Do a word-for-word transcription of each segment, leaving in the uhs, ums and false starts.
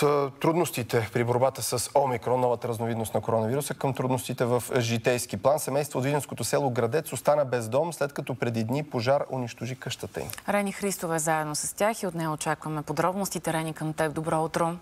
трудностите при борбата с Омикрон, новата разновидност на коронавируса, към трудностите в житейски план. Семейство от видинското село Градец остана без дом, след като преди дни пожар унищожи къщата им. Рени Христова е заедно с тях и от нея очакваме подробностите. Рени, към теб. Добро утро!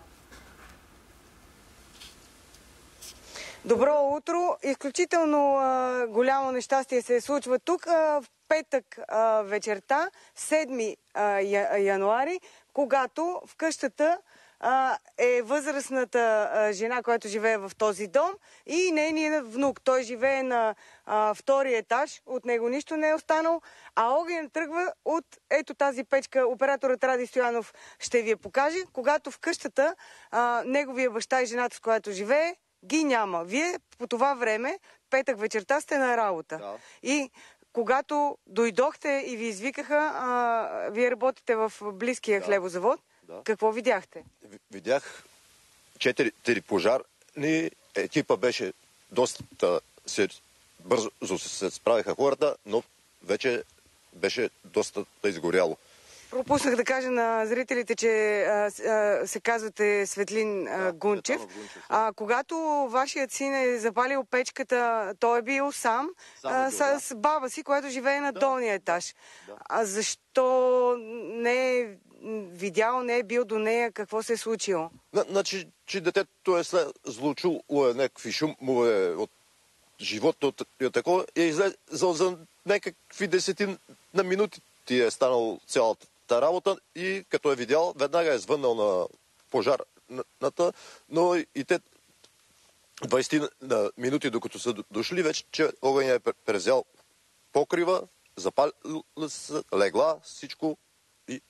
Добро утро! Изключително а, голямо нещастие се случва тук а, в петък а, вечерта, седми януари, когато в къщата а, е възрастната а, жена, която живее в този дом, и нейният внук. Той живее на а, втори етаж, от него нищо не е останало, а огън тръгва от ето тази печка. Операторът Ради Стоянов ще ви я покаже, когато в къщата а, неговия баща и жената, с която живее, ги няма. Вие по това време, петък вечерта, сте на работа. Да. И когато дойдохте и ви извикаха, а, вие работите в близкия да. хлебозавод, да. Какво видяхте? Видях четири пожарни. Екипа беше доста се, бързо се справиха хората, но вече беше доста изгоряло. Пропуснах да кажа на зрителите, че а, а, се казвате Светлин а, Гунчев. А, когато вашият син е запалил печката, той е бил сам а, с, с баба си, която живее на да. долния етаж. Да. А защо не е видял, не е бил до нея, какво се е случило? Значи, че детето е след злочуло е някакви шумове от живота, от, от такова, е излезъл за някакви десетин на минути ти е станал цялата работа и като е видял, веднага е звъннал на пожарната, но и те двайсет минути, докато са дошли, вече че огъня е презял покрива, запалил се, легла, всичко. И...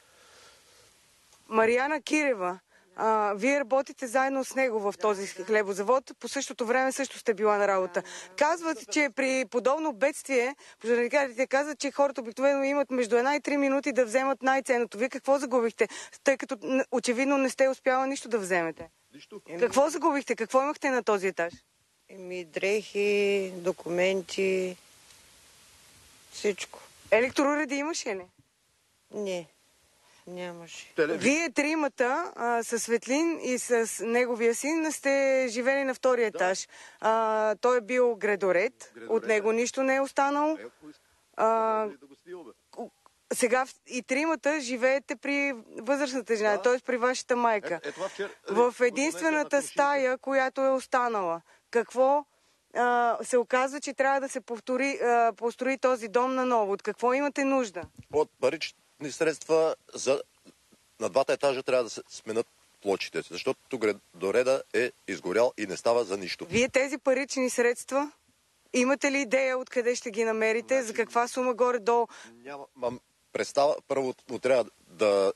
Мариана Кирева, а, вие работите заедно с него в този хлебозавод. По същото време също сте била на работа. Казват, че при подобно бедствие, пожарникарите казват, че хората обикновено имат между една и три минути да вземат най-ценното. Вие какво загубихте? Тъй като очевидно не сте успяла нищо да вземете. Нищо. Какво загубихте? Какво имахте на този етаж? Еми, дрехи, документи, всичко. Електроуреди имаше ли? Не. Нямаше. Вие тримата а, с Светлин и с неговия син сте живели на втория етаж. А, той е бил гредоред, от него нищо не е останало. А, сега и тримата живеете при възрастната жена, т.е. при вашата майка. В единствената стая, която е останала. Какво а, се оказва, че трябва да се повтори, а, построи този дом наново? От какво имате нужда? От парични средства за на двата етажа трябва да се сменят плочите, защото гредореда е изгорял и не става за нищо. Вие тези парични средства имате ли идея откъде ще ги намерите? Значи, за каква сума горе-долу? Нямам представа. Първо трябва да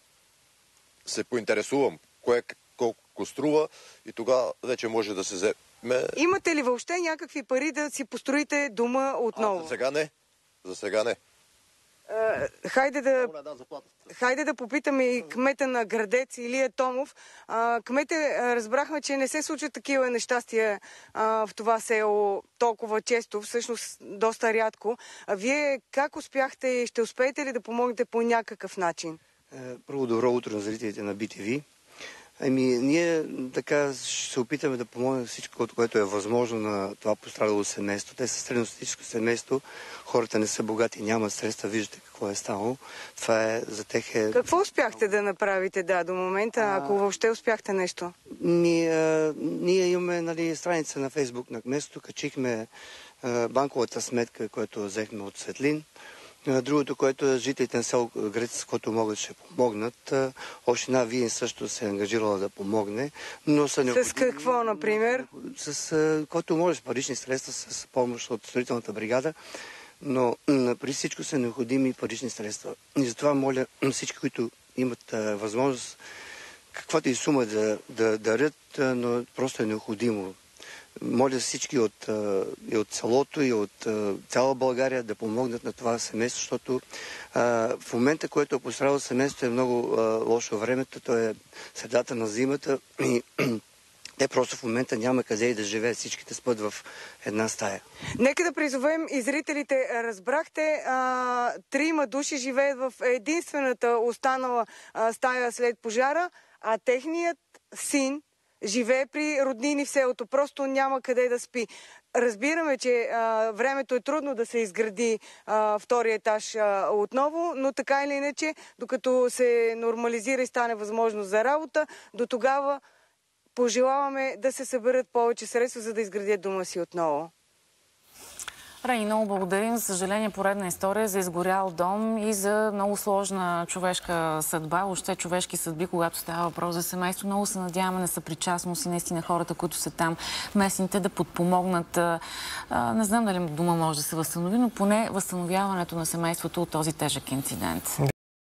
се поинтересувам кое колко струва и тогава вече може да се вземе. Имате ли въобще някакви пари да си построите дома отново? А, за сега не. За сега не. Uh, хайде, да, хайде да попитаме и кмета на Градец, Илия Томов. Uh, кмете, uh, разбрахме, че не се случват такива нещастия uh, в това село толкова често, всъщност доста рядко. А вие как успяхте и ще успеете ли да помогнете по някакъв начин? Първо, добро утро на зрителите на Би Ти Ви. Ами, ние така ще се опитаме да помогнем всичко, което е възможно на това пострадало семейство. Те са средностатистическо семейство, хората не са богати, нямат средства, виждате какво е станало. Това е за тех е... Какво успяхте да направите, да, до момента, а... ако въобще успяхте нещо? Ние, а, ние имаме, нали, страница на Фейсбук на кметството, качихме а, банковата сметка, която взехме от Светлин. Другото, което е жителите на село Градец, които могат ще помогнат. Община Видин също се е ангажирала да помогне. Но са необходими... С какво, например? С който може, с парични средства, с помощ от строителната бригада. Но при всичко са необходими парични средства. И затова моля всички, които имат а, възможност, каквато и сума да, да дарят, но просто е необходимо. Моля всички от, и от селото, и от цяла България да помогнат на това семейство, защото а, в момента, който е пострадало семейството, е много а, лошо времето, то е средата на зимата и те просто в момента няма къде и да живеят, всичките спът в една стая. Нека да призовем и зрителите. Разбрахте, а, трима души живеят в единствената останала а, стая след пожара, а техният син живее при роднини в селото. Просто няма къде да спи. Разбираме, че а, времето е трудно да се изгради а, втория етаж а, отново, но така или иначе, докато се нормализира и стане възможност за работа, до тогава пожелаваме да се съберат повече средства, за да изградят дома си отново. Рени, много благодарим. За съжаление, поредна история за изгорял дом и за много сложна човешка съдба, въобще човешки съдби, когато става въпрос за семейство. Много се надяваме на съпричастност и наистина хората, които са там, местните, да подпомогнат. А, не знам дали дома може да се възстанови, но поне възстановяването на семейството от този тежък инцидент.